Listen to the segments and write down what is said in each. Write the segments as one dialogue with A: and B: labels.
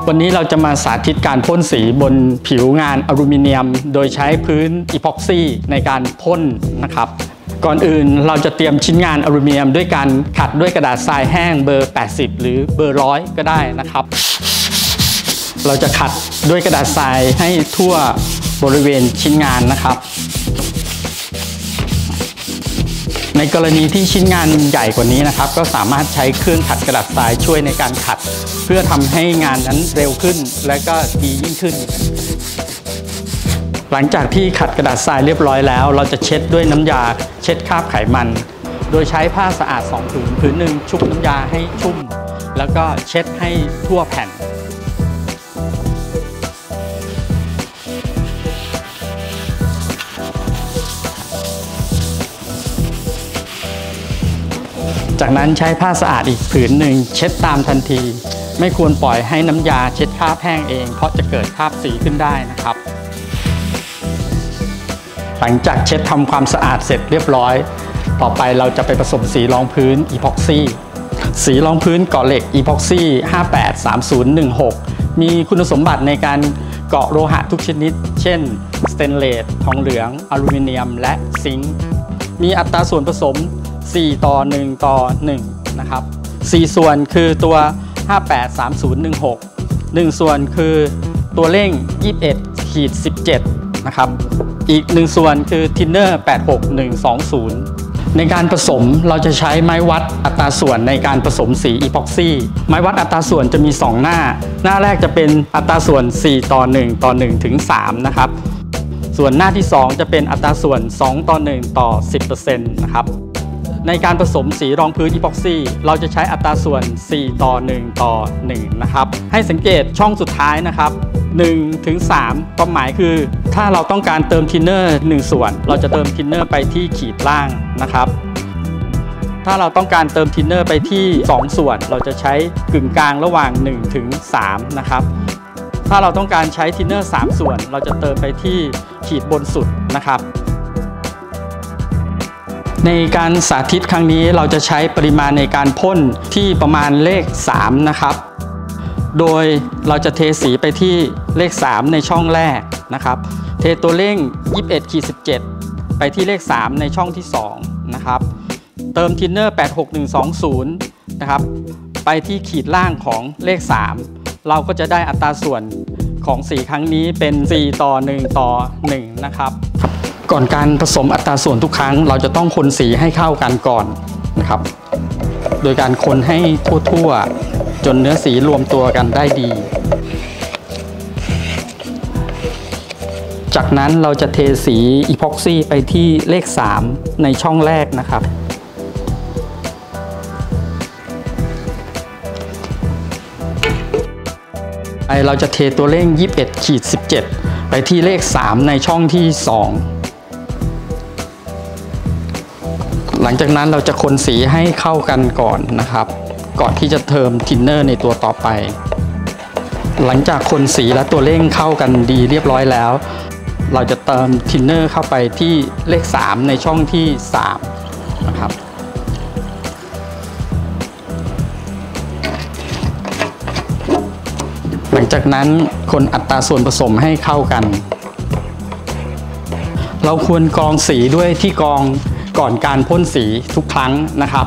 A: วันนี้เราจะมาสาธิตการพ่นสีบนผิวงานอลูมิเนียมโดยใช้พื้นอีพ็อกซี่ในการพ่นนะครับก่อนอื่นเราจะเตรียมชิ้นงานอลูมิเนียมด้วยการขัดด้วยกระดาษทรายแห้งเบอร์ 80 หรือเบอร์ 100 ก็ได้นะครับเราจะขัดด้วยกระดาษทรายให้ทั่วบริเวณชิ้นงานนะครับในกรณีที่ชิ้นงานใหญ่กว่านี้นะครับก็สามารถใช้เครื่องขัดกระดาษทรายช่วยในการขัดเพื่อทำให้งานนั้นเร็วขึ้นและก็ดียิ่งขึ้นหลังจากที่ขัดกระดาษทรายเรียบร้อยแล้วเราจะเช็ดด้วยน้ำยาเช็ดคราบไขมันโดยใช้ผ้าสะอาด2 ผืนผืนหนึ่งชุบน้ำยาให้ชุ่มแล้วก็เช็ดให้ทั่วแผ่นจากนั้นใช้ผ้าสะอาดอีกผืนหนึ่งเช็ดตามทันทีไม่ควรปล่อยให้น้ำยาเช็ดคราบแห้งเองเพราะจะเกิดคราบสีขึ้นได้นะครับหลังจากเช็ดทำความสะอาดเสร็จเรียบร้อยต่อไปเราจะไปผสมสีรองพื้นอีพ็อกซี่สีรองพื้นเกาะเหล็กอีพ็อกซี่583016มีคุณสมบัติในการเกาะโลหะทุกชนิดเช่นสเตนเลสทองเหลืองอลูมิเนียมและซิงค์มีอัตราส่วนผสม4:1:1นะครับ4ส่วนคือตัว583016 1ส่วนคือตัวเร่ง21-17นะครับอีก1ส่วนคือทินเนอร์86120ในการผสมเราจะใช้ไม้วัดอัตราส่วนในการผสมสีอีพ็อกซี่ไม้วัดอัตราส่วนจะมี2หน้าแรกจะเป็นอัตราส่วน4:1:1 ถึง 3นะครับส่วนหน้าที่2จะเป็นอัตราส่วน2:1:10% นะครับในการผสมสีรองพื้นอีพ็อกซี่เราจะใช้อัตราส่วน4:1:1นะครับให้สังเกตช่องสุดท้ายนะครับ1 ถึง 3ความหมายคือถ้าเราต้องการเติมทินเนอร์1ส่วนเราจะเติมทินเนอร์ไปที่ขีดล่างนะครับถ้าเราต้องการเติมทินเนอร์ไปที่2ส่วนเราจะใช้กึ่งกลางระหว่าง1 ถึง 3นะครับถ้าเราต้องการใช้ทินเนอร์3ส่วนเราจะเติมไปที่ขีดบนสุดนะครับในการสาธิตครั้งนี้เราจะใช้ปริมาณในการพ่นที่ประมาณเลข3นะครับโดยเราจะเทสีไปที่เลข3ในช่องแรกนะครับเทตัวเร่ง21-17ไปที่เลข3ในช่องที่2นะครับเติมทินเนอร์86120นะครับไปที่ขีดล่างของเลข3เราก็จะได้อัตราส่วนของสีครั้งนี้เป็น4:1:1นะครับก่อนการผสมอัตราส่วนทุกครั้งเราจะต้องคนสีให้เข้ากันก่อนนะครับโดยการคนให้ทั่วๆจนเนื้อสีรวมตัวกันได้ดีจากนั้นเราจะเทสีอีพ็อกซี่ไปที่เลข3ในช่องแรกนะครับเราจะเทตัวเร่ง21-17ไปที่เลข3ในช่องที่2หลังจากนั้นเราจะคนสีให้เข้ากันก่อนนะครับก่อนที่จะเติมทินเนอร์ในตัวต่อไปหลังจากคนสีและตัวเร่งเข้ากันดีเรียบร้อยแล้วเราจะเติมทินเนอร์เข้าไปที่เลข3ในช่องที่3นะครับหลังจากนั้นคนอัตราส่วนผสมให้เข้ากันเราควรกรองสีด้วยที่กรองก่อนการพ่นสีทุกครั้งนะครับ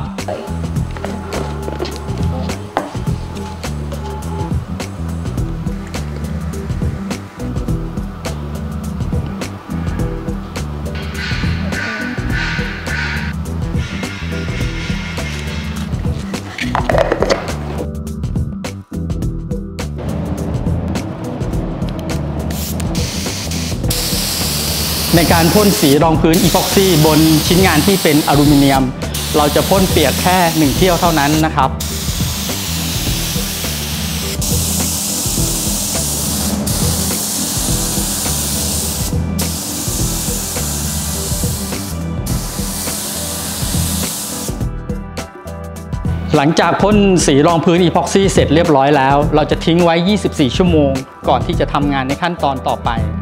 A: ในการพ่นสีรองพื้นอีพ็อกซี่บนชิ้นงานที่เป็นอลูมิเนียมเราจะพ่นเปียกแค่1เที่ยวเท่านั้นนะครับหลังจากพ่นสีรองพื้นอีพ็อกซี่เสร็จเรียบร้อยแล้วเราจะทิ้งไว้24 ชั่วโมงก่อนที่จะทำงานในขั้นตอนต่อไป